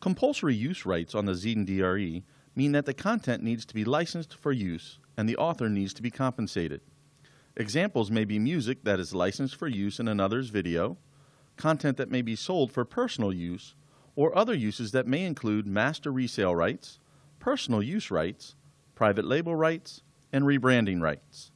Compulsory use rights on the Xeden DRE mean that the content needs to be licensed for use and the author needs to be compensated. Examples may be music that is licensed for use in another's video, content that may be sold for personal use, or other uses that may include master resale rights, personal use rights, private label rights, and rebranding rights.